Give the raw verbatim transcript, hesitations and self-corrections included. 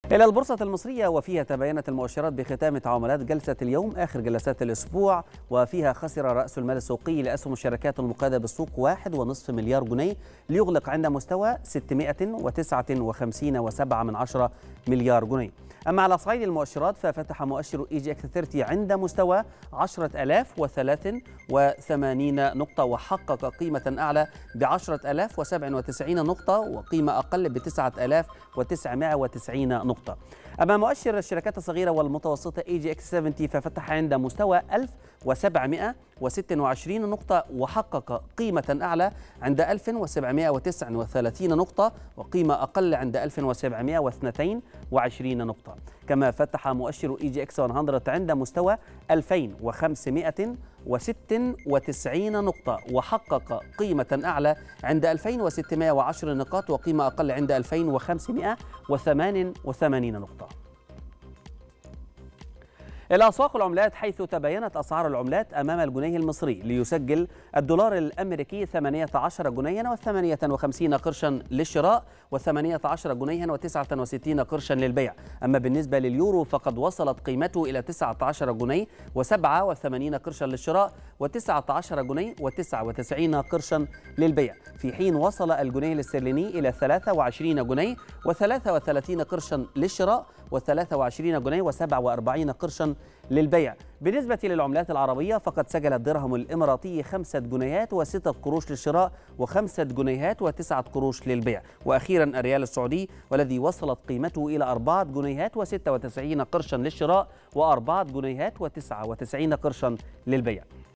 إلى البورصة المصرية وفيها تباينت المؤشرات بختام تعاملات جلسة اليوم آخر جلسات الأسبوع، وفيها خسر رأس المال السوقي لأسهم الشركات المقيدة بالسوق واحد ونصف مليار جنيه ليغلق عند مستوى ستمائة وتسعة وخمسين فاصلة سبعة من عشرة مليار جنيه. أما على صعيد المؤشرات ففتح مؤشر إي جي إكس ثلاثين عند مستوى عشرة آلاف وثلاث وثمانين نقطة وحقق قيمة أعلى ب عشرة آلاف وسبعة وتسعين نقطة وقيمة أقل ب تسعة آلاف وتسعمائة وتسعين نقطة. أما مؤشر الشركات الصغيرة والمتوسطة إي جي إكس سبعين ففتح عند مستوى ألف وسبعمائة وستة وعشرين نقطة وحقق قيمة أعلى عند ألف وسبعمائة وتسعة وثلاثين نقطة وقيمة أقل عند ألف وسبعمائة واثنين وعشرين نقطة. كما فتح مؤشر إي جي إكس مئة عند مستوى ألفين وخمسمائة وستة وتسعين نقطة وحقق قيمة أعلى عند ألفين وستمائة وعشرة نقاط وقيمة أقل عند ألفين وخمسمائة وثمانية وثمانين نقطة. إلى أسواق العملات، حيث تباينت أسعار العملات أمام الجنيه المصري ليسجل الدولار الأمريكي ثمانية عشر جنيها وثمانية وخمسين قرشا للشراء وثمانية عشر جنيها وتسعة وستين قرشا للبيع. أما بالنسبة لليورو فقد وصلت قيمته إلى تسعة عشر جنيه وسبعة وثمانين قرشا للشراء وتسعة عشر جنيه وتسعة وتسعين قرشا للبيع، في حين وصل الجنيه الاسترليني إلى ثلاثة وعشرين جنيه وثلاثة وثلاثين قرشا للشراء وثلاثة وعشرين جنيه وسبعة وأربعين قرشا للبيع. بالنسبة للعملات العربية فقد سجل الدرهم الإماراتي خمسة جنيهات وستة قروش للشراء وخمسة جنيهات وتسعة قروش للبيع. وأخيرا الريال السعودي والذي وصلت قيمته إلى أربعة جنيهات وستة وتسعين قرشا للشراء وأربعة جنيهات وتسعة وتسعين قرشا للبيع.